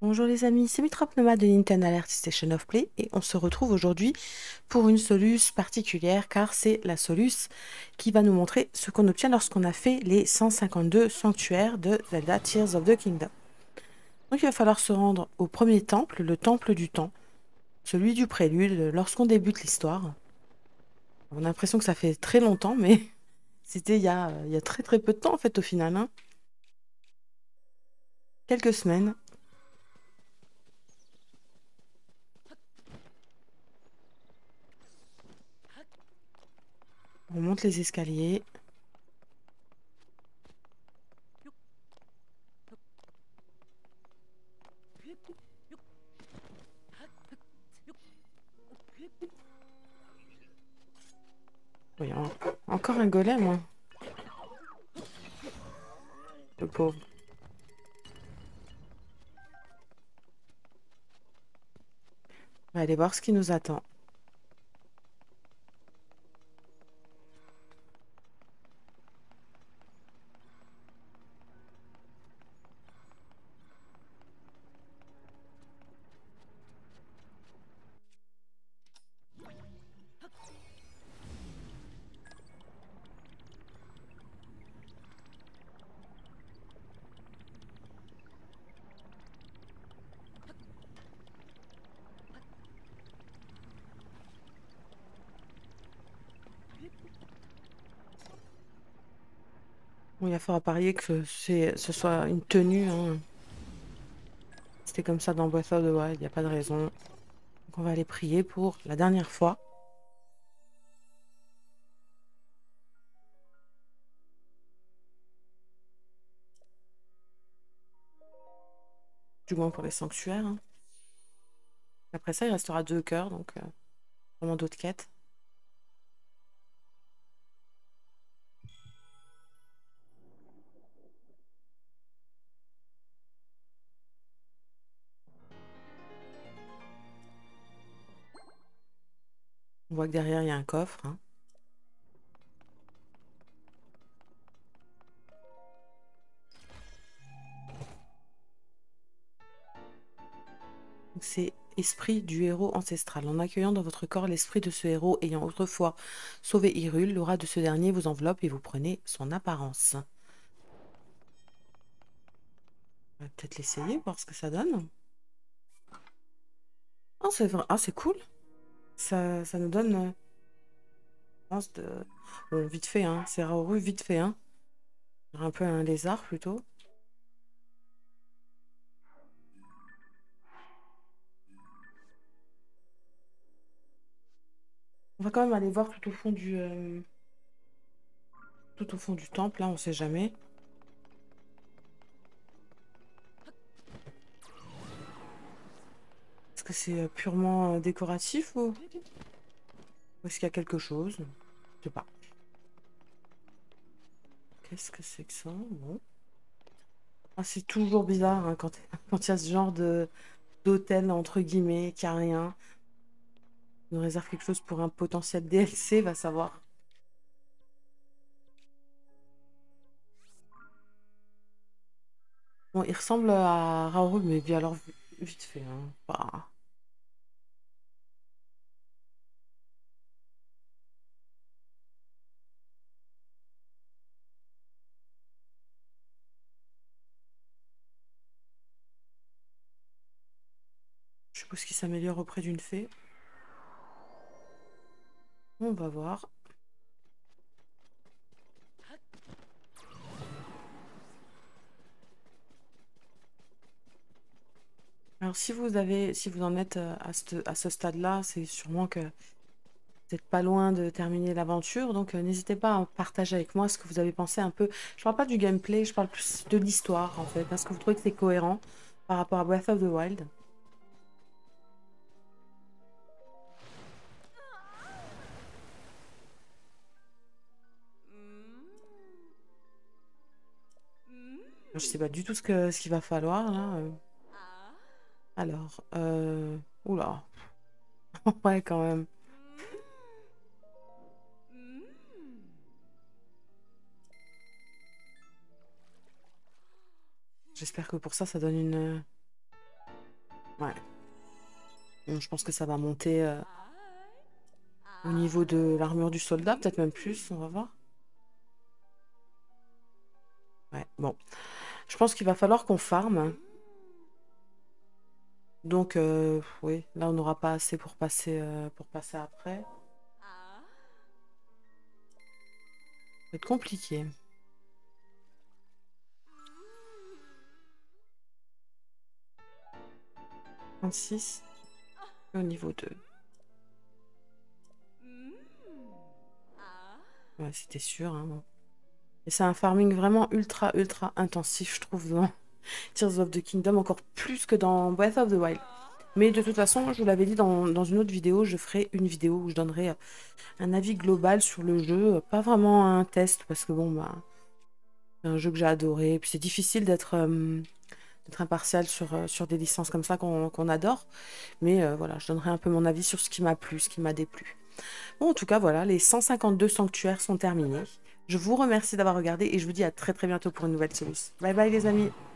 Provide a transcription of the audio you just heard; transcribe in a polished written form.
Bonjour les amis, c'est Mitra de Nintendo Alert Station of Play et on se retrouve aujourd'hui pour une soluce particulière car c'est la soluce qui va nous montrer ce qu'on obtient lorsqu'on a fait les 152 sanctuaires de Zelda Tears of the Kingdom. Donc il va falloir se rendre au premier temple, le temple du temps, celui du prélude, lorsqu'on débute l'histoire. On a l'impression que ça fait très longtemps mais c'était il y a très très peu de temps en fait au final, hein. Quelques semaines. On monte les escaliers. Oui, encore un golem, hein, le pauvre. On va aller voir ce qui nous attend. Bon, il va falloir parier que ce soit une tenue, hein. C'était comme ça dans Breath of the Wild, il n'y a pas de raison. Donc on va aller prier pour la dernière fois. Du moins pour les sanctuaires, hein. Après ça, il restera 2 cœurs, donc vraiment d'autres quêtes. On voit que derrière, il y a un coffre, hein. Donc, c'est esprit du héros ancestral. En accueillant dans votre corps l'esprit de ce héros ayant autrefois sauvé Hyrule, l'aura de ce dernier vous enveloppe et vous prenez son apparence. On va peut-être l'essayer, voir ce que ça donne. Oh, c'est vrai. Ah, c'est cool. Ça nous donne, je pense, bon, vite fait, hein. C'est Raoru, vite fait, hein. Un peu un lézard, plutôt. On va quand même aller voir tout au fond du temple, là, on sait jamais. Est-ce que c'est purement décoratif ou est-ce qu'il y a quelque chose? Je sais pas. Qu'est-ce que c'est que ça? Bon. Ah, c'est toujours bizarre, hein, quand quand il y a ce genre de d'hôtel, entre guillemets, qui a rien. On nous réserve quelque chose pour un potentiel DLC, va savoir. Bon, il ressemble à Raoul, mais alors vite fait, hein. Je suppose qu'il s'améliore auprès d'une fée. On va voir. Alors, si vous en êtes à ce stade-là, c'est sûrement que vous n'êtes pas loin de terminer l'aventure. Donc, n'hésitez pas à partager avec moi ce que vous avez pensé un peu. Je parle pas du gameplay, je parle plus de l'histoire, en fait. Est-ce que vous trouvez que c'est cohérent par rapport à Breath of the Wild? Je sais pas du tout ce qu'il va falloir, là. Alors, oula. Ouais, quand même. J'espère que pour ça, ça donne une... Ouais. Bon, je pense que ça va monter au niveau de l'armure du soldat, peut-être même plus, on va voir. Ouais, bon. Je pense qu'il va falloir qu'on farme. Donc, oui, là, on n'aura pas assez pour passer après. Ça va être compliqué. 36 au niveau 2. Ouais, c'était sûr, hein. Et c'est un farming vraiment ultra, ultra intensif, je trouve, dans Tears of the Kingdom, encore plus que dans Breath of the Wild. Mais de toute façon, je vous l'avais dit dans une autre vidéo, je ferai une vidéo où je donnerai un avis global sur le jeu. Pas vraiment un test, parce que bon, bah, c'est un jeu que j'ai adoré. Et puis c'est difficile d'être impartial sur des licences comme ça qu'on adore. Mais voilà, je donnerai un peu mon avis sur ce qui m'a plu, ce qui m'a déplu. Bon, en tout cas, voilà, les 152 sanctuaires sont terminés. Je vous remercie d'avoir regardé et je vous dis à très très bientôt pour une nouvelle solution. Bye bye les amis!